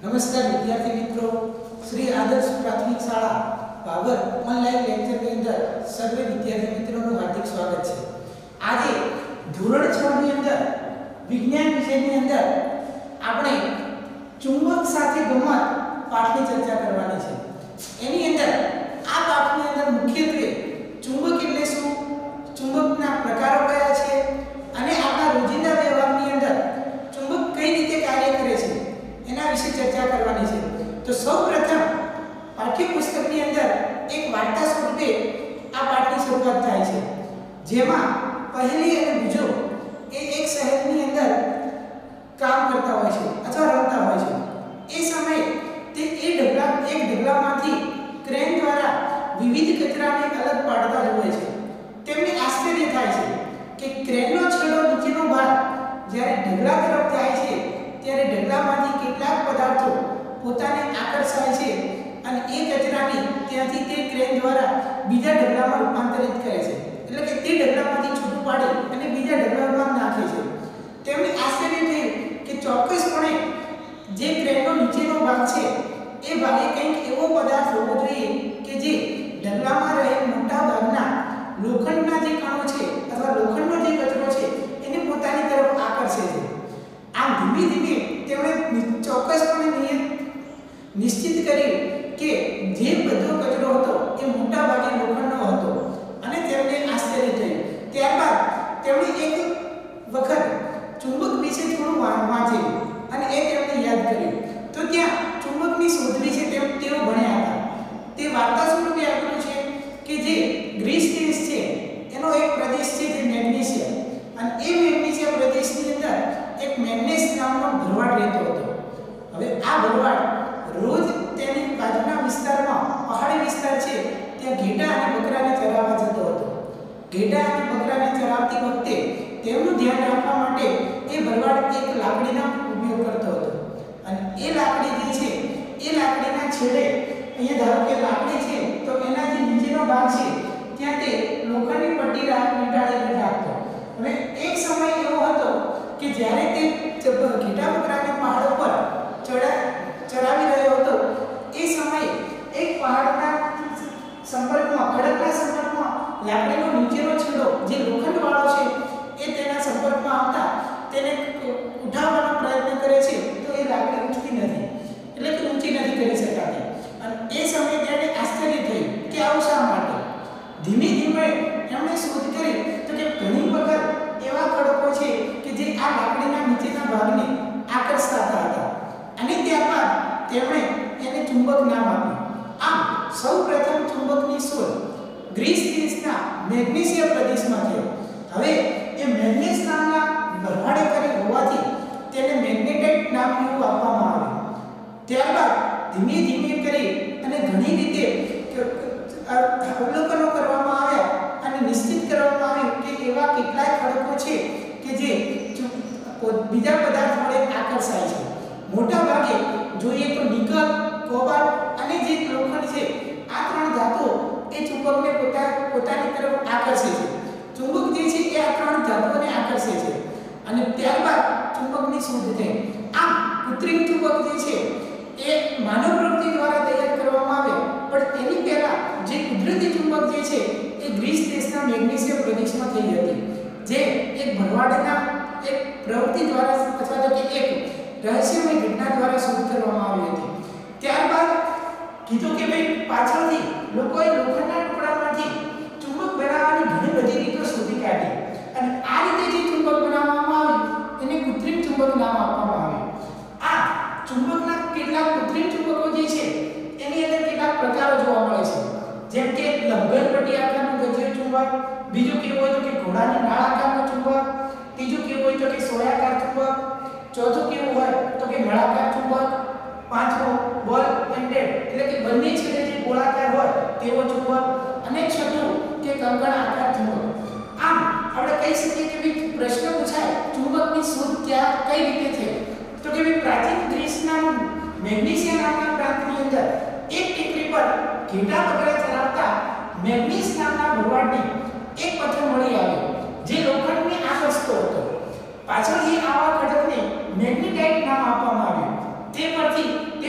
नमस्कार विद्यार्थी मित्रों, श्री आदर्श प्राथमिक शाला बाबर ऑनलाइन लेक्चर के अंदर सर्वे विद्यार्थी मित्रों નું हार्दिक स्वागत है। आज ધોરણ 6 ની અંદર વિજ્ઞાન વિષયની અંદર આપણે ચુંબક સાથે ગમત પાઠની ચર્ચા કરવાની છે। એની અંદર આ પાઠની અંદર મુખ્યત્વે ચુંબક એટલે શું, ચુંબકના પ્રકારો કયા છે અને આપણા રોજિંદા વ્યવહારની અંદર ચુંબક કઈ રીતે કાર્ય કરે છે એના વિશે ચર્ચા કરવાની છે। તો સૌપ્રથમ પાઠ્યપુસ્તકની અંદર એક વાર્તા સ્વરૂપે આ પાઠની શરૂઆત થાય છે, જેમાં પહેલી અને બીજો એ એક શહેરની અંદર કામ કરતા હોય છે અથવા રમતા હોય છે। એ સમયે તે એક ઢગલામાંથી ક્રેન દ્વારા વિવિધ કચરાને અલગ પાડતા હોય છે। તેમને આશ્ચર્ય થાય છે કે ક્રેનનો છેડો નીચેનો ભાગ જ્યારે ઢગલા તરફ જાય છે ત્યારે ઢગલામાંથી કેટલાક પદાર્થો પોતાને આકર્ષાય છે અને એ કચરાને ત્યાંથી તે ક્રેન દ્વારા બીજા ઢગલામાં રૂપાંતરિત કરે છે, એટલે કે તે ઢગલામાંથી છૂટું પાડી અને બીજા ઢગલામાં નાખે છે। તેમને આશ્ચર્ય થયું કે ચોક્કસપણે જે ક્રેનનો નીચેનો ભાગ છે એ ભાગે કંઈક એવો પદાર્થ હોવો જોઈએ કે જે ઢગલામાં રહેલ મોટા ભાગના લોખંડના જે કણો છે અથવા લોખંડનો જે કચરો છે એને પોતાની તરફ આકર્ષે છે। આમ ધીમે ધીમે તેમણે ચોક્કસપણે નિશ્ચિત કર્યું કે જે બધો કચરો હતો એ મોટા ભાગે લોખંડનો હતો અને તેમને આશ્ચર્ય થયું। ત્યારબાદ તેમણે એક વખત ચુંબક વિશે થોડું વાંચ્યું અને એ તેમને યાદ કર્યું। તો ત્યાં ચુંબકની શોધ વિશે તેઓ ભણ્યા હતા। તે વાર્તા સ્વરૂપે આપેલું છે કે જે ગ્રીસ દેશ છે એનો એક પ્રદેશ છે જે મેગ્નેશિયા, અને એ મેગ્નેશિયા પ્રદેશની અંદર એક મેગ્નેસ નામનો ભરવાડ રહેતો હતો। હવે આ ભરવાડ રોજ તેની બાજુના વિસ્તારમાં પહાડી વિસ્તાર છે ત્યાં ઘેટા અને બકરાને ચરાવવા જતો હતો। ઘેટા અને બકરાને ચરાવતી વખતે તેમનું ધ્યાન રાખવા માટે એ ભરવાડ એક લાકડીનો ઉપયોગ કરતો હતો, અને એ લાકડી જે છે એ લાકડીના છેડે અહીંયા ધારો કે લાકડી છે તો એના જે નીચેનો ભાગ છે ત્યાં તે લોખંડની પટ્ટી વીંટાળીને રાખતો। હવે એક સમય એવો હતો કે જ્યારે તે ઘેટા બકરાને પહાડ ઉપર ચરાવી રહ્યો હતો, એ સમયે એક પહાડના સંપર્કમાં ખડકના સંપર્કમાં લાકડીનો નીચેનો છેડો જે લોખંડવાળો છે એ તેના સંપર્કમાં આવતા તેને ઉઠાવવાનો પ્રયત્ન કરે છે તો એ લાકડી ઉઠતી નથી, એટલે કે ઊંચી નથી કરી શકાતી। અને એ સમયે તેને આશ્ચર્ય થયું કે આવું શા માટે। ધીમે ધીમે એમણે શોધ કરી તો કે ઘણી વખત એવા ખડકો છે કે જે આ લાકડીના નીચેના ભાગને આકર્ષતા હતા, અને ત્યારબાદ તેમણે એને ચુંબક નામ આપ્યું। આમ સૌપ્રથમ ચુંબકની શોધ ગ્રીસ દેશના મેગ્નેશિયા પ્રદેશમાં થઈ। હવે એ મેગ્નેસ નામના ભરવાડે કરી હોવાથી તેને મેગ્નેટાઇટ નામ એવું આપવામાં આવ્યું। ત્યારબાદ ધીમે ધીમે કરી અને ઘણી રીતે અવલોકનો કરવામાં આવ્યા અને નિશ્ચિત કરવામાં આવ્યું કે એવા કેટલાય ખડકો છે કે જે બીજા પદાર્થ વડે આકર્ષાય છે। મોટા ભાગે જોઈએ તો નિકલ, કોબાલ્ટ અને જે લોખંડ છે આ ત્રણ ધાતુઓ એ ચુંબકને પોતાની તરફ આકર્ષે છે। ચુંબક જે છે એ આ ત્રણ ધાતુઓને આકર્ષે છે, અને ત્યારબાદ ચુંબકની શોધ થઈ। આમ કૃત્રિમ ચુંબક જે છે એ માનવ પ્રવૃત્તિ દ્વારા તૈયાર કરવામાં આવે, પણ એની પહેલા જે કુદરતી ચુંબક જે છે એ ગ્રીસ દેશના મેગ્નેશિયા પ્રદેશમાં થઈ હતી, જે એક ભરવાડના એક પ્રવૃત્તિ દ્વારા અથવા તો કે એક રહસ્યમય ઘટના દ્વારા શોધ કરવામાં આવી હતી। ત્યારબાદ કીધું કે ભાઈ પાછળથી લોકોએ લોખંડના ટુકડામાંથી ચુંબક બનાવવાની ઘણી બધી રીતો શોધી કાઢી, અને આ રીતે જે ચુંબક બનાવવામાં આવ્યું એને કૃત્રિમ ચુંબક નામ આપવામાં આવ્યું। આ ચુંબકના કેટલાક કૃત્રિમ ચુંબકો જે છે એની અંદર કેટલાક પ્રકારો જોવા મળે છે, જેમ કે લંબઘન પટ્ટી આકારનું ગજ્જર ચુંબક, બીજું કેવું હોય તો કે ઘોડાની નાળ આકારનું ચુંબક, ત્રીજું કેવું હોય તો કે સોયાકાર ચુંબક, ચોથું કેવું હોય તો કે નળાકાર ચુંબક, પાંચમું બોલ એન્ડેડ એટલે કે બંને છેડે જે ગોળાકાર હોય તેવો ચુંબક, અને છઠ્ઠું કે કંકણ આકાર ચુંબક। આમ આપણે કહી શકીએ કે પ્રશ્ન પૂછાય ચુંબકની શોધ કઈ રીતે થઈ, તો કે પ્રાચીન ગ્રીસના મેગ્નેશિયા નામના પ્રાંતની અંદર એક ટેકરી પર ઘેટા બકરા ચરાવતા મેગ્નેસ નામના ભરવાડને એક પથ્થર મળી આવ્યો જે લોખંડને આકર્ષતો હતો। પાછળથી આવા ખડકને મેગ્નેટાઇટ નામ આપવામાં આવ્યું। તે પરથી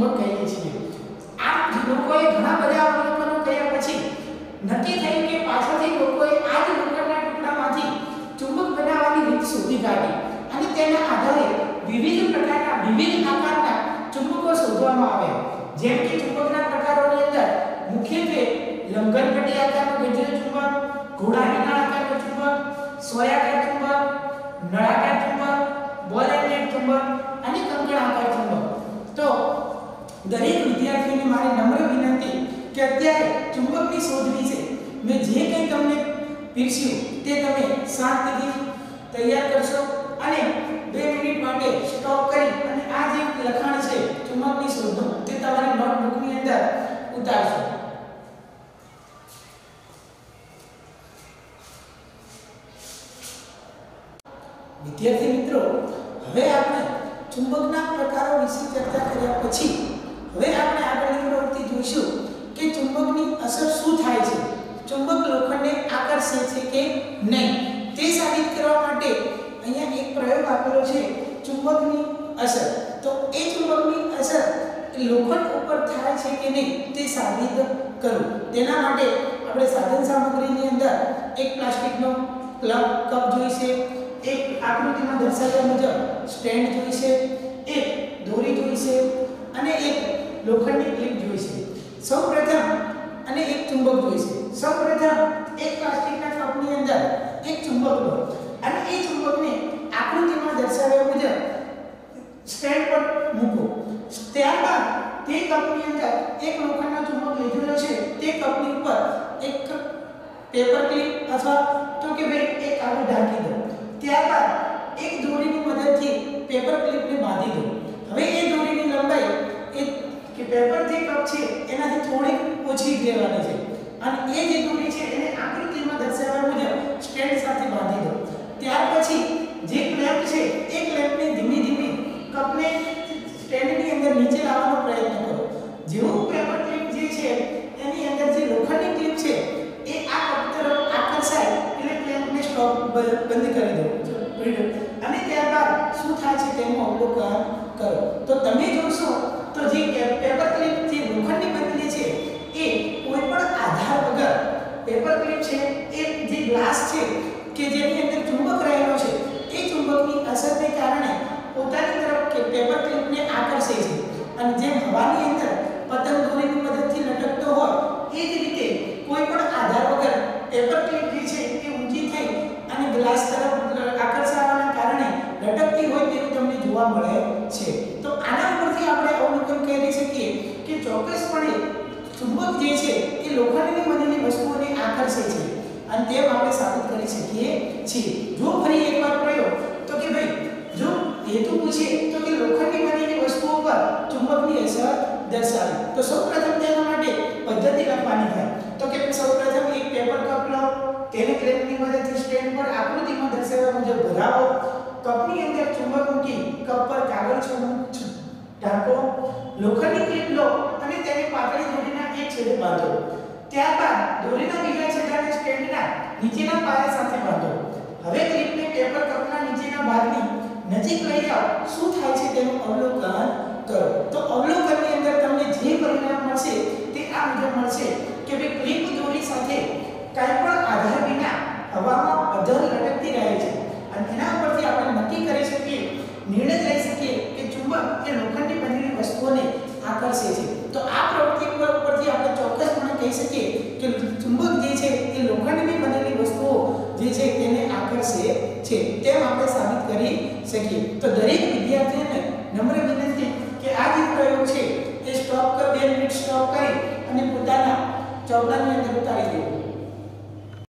ચુંબક કહીએ છીએ। આ લોકોએ ઘણા બધા અવલોકનો કર્યા પછી નક્કી થયું કે પાછળથી લોકોએ આ જ લોખંડના ટુકડામાંથી ચુંબક બનાવવાની રીત શોધી કાઢી અને તેના આધારે વિવિધ પ્રકારના વિવિધ આકારના ચુંબકો શોધવામાં આવ્યા। જેમ કે ચુંબકના પ્રકારોની અંદર મુખ્યત્વે લંબઘનપટ્ટી આકારનો ગજ્જર ચુંબક, ઘોડાની નળાકાર ચુંબક, સોયાકાર ચુંબક, નળાકાર ચુંબક, બોલ એન્ડેડ ચુંબક અને કંકણાકાર ચુંબક। તો દરેક વિદ્યાર્થીઓને મારી નમ્ર વિનંતી કે અત્યારે ચુંબકની શોધ વિશે મેં જે કંઈ તમને પીરસ્યું તે તમે શાંતિથી તૈયાર કરશો અને 2 મિનિટ માટે સ્ટોપ કરી અને આ જે લખાણ છે ચુંબકની શોધનું તે તમારી નોટબુકની અંદર ઉતારશો। વિદ્યાર્થી મિત્રો, હવે આપણે ચુંબકના પ્રકારો વિશે ચર્ચા કર્યા પછી હવે આપણે આગળની પ્રવૃત્તિ જોઈશું કે ચુંબકની અસર શું થાય છે, ચુંબક લોખંડને આકર્ષે છે કે નહીં તે સાબિત કરવા માટે અહીંયા એક પ્રયોગ આપેલો છે ચુંબકની અસર। તો એ ચુંબકની અસર લોખંડ ઉપર થાય છે કે નહીં તે સાબિત કરવું। તેના માટે આપણે સાધન સામગ્રીની અંદર એક પ્લાસ્ટિકનો કપ જોઈશે, એક આકૃતિમાં દર્શાવ્યા મુજબ સ્ટેન્ડ જોઈશે, એક દોરી જોઈશે અને એક લોખંડની ક્લિપ જોઈશે। સૌપ્રથમ અને એક ચુંબક જોઈશે। સૌપ્રથમ એક પ્લાસ્ટિકના કપની અંદર એક ચુંબક લો અને એ ચુંબકને આકૃતિમાં દર્શાવ્યા મુજબ સ્ટેન્ડ પર મૂકો। ત્યારબાદ તે કપની અંદર એક લોખંડનો ચુંબક લીધેલો છે તે કપની ઉપર એક પેપર ક્લિપ અથવા તો કે ભાઈ એક કાગળ ઢાંકી દો। ત્યારબાદ એક દોરીની મદદથી પેપર ક્લિપને બાંધી દો। હવે એ દોરીની લંબાઈ એ કે પેપર જે કપ છે એનાથી થોડી ઓછી લેવાની છે અને એ જે દોરી છે એને આકૃતિમાં દર્શાવ્યા મુજબ સ્ટેન્ડ સાથે બાંધી દો। ત્યાર પછી જે ક્લેમ્પ છે એ ક્લેમ્પને ધીમે ધીમે કપને સ્ટેન્ડની અંદર નીચે લાવવાનો પ્રયત્ન કરો। જેવું પેપર ક્લિપ જે છે એની અંદર જે લોખંડની ક્લિપ છે એ આ કપ તરફ આકર્ષાય એટલે ક્લેમ્પને સ્ટોપ બંધ કરી દો અને ત્યારબાદ શું થાય છે તેનું અવલોકન કરો। તો તમે જોશો તો જે પેપર ક્લિપ જે લોખંડની બનેલી છે એ કોઈ પણ આધાર વગર પેપર ક્લિપ છે એ જે ગ્લાસ છે કે જેની અંદર ચુંબક રહેલો છે એ ચુંબકની અસરને કારણે પોતાની તરફ કે પેપર ક્લિપને આકર્ષે છે અને જેમ હવાની અંદર પતંગ દોરીની મદદથી લટકતો હોય એ જ રીતે કોઈ પણ આધાર વગર પેપર ક્લિપ જે છે એ ઊંચી થઈ અને ગ્લાસ તરફ આકર્ષાવાના કારણે લટકતી હોય તેવું તમને જોવા મળે છે। તો આના ઉપરથી આપણે અવલોકન કરી શકીએ કે ચોક્કસપણે ચુંબક જે છે એ લોખંડની બનેલી વસ્તુઓને આકર્ષે છે અને તેમ આપણે સાબિત કરી શકીએ છીએ। જો ફરી એકવાર પ્રયોગ તો કે ભાઈ જો હેતુ પૂછે તો કે લોખંડની બનેલી વસ્તુઓ પર ચુંબકની અસર દર્શાવી તો સૌપ્રથમ તેના માટે પદ્ધતિ લખવાની થાય। તો કે સૌપ્રથમ એક પેપર કપ લો, તેને ક્લેમ્પની મદદથી સ્ટેન્ડ પર આકૃતિમાં દર્શાવ્યા મુજબ ભરાવો, કપની અંદર ચુંબક મૂકી કપ પર કાગળ ઢાંકો, લોખંડની ક્લિપ લો અને તેને પાતળી દોરીના એક છેડે બાંધો। ત્યારબાદ દોરીના બીજા છેડાને સ્ટેન્ડના નીચેના પાયા સાથે બાંધો। હવે ક્લિપને પેપર કપના નીચેના ભાગની નજીક લઈ જાઓ। શું થાય છે તેનું અવલોકન કરો। તો અવલોકનની અંદર તમને જે પરિણામ મળશે તે આ મુજબ મળશે કે ભાઈ ક્લિપ દોરી સાથે કંઈ પણ આધાર વિના હવામાં અધર લટકતી રહે છે અને એના ઉપરથી આપણે નક્કી કરી શકીએ, નિર્ણય લઈ શકીએ કે ચુંબક એ લોખંડની બનેલી વસ્તુઓને આકર્ષે છે। તો આ પ્રવૃત્તિ પરથી આપણે ચોક્કસપણે કહી શકીએ કે ચુંબક જે છે એ લોખંડની બનેલી વસ્તુઓ જે છે તેને આકર્ષે છે તેમ આપણે સાબિત કરી શકીએ। તો દરેક વિદ્યાર્થીને નમ્ર વિનંતી કે આ જે પ્રયોગ છે એ સ્ટોપ કર 2 મિનિટ સ્ટોપ કરી અને પોતાના ચોપડાની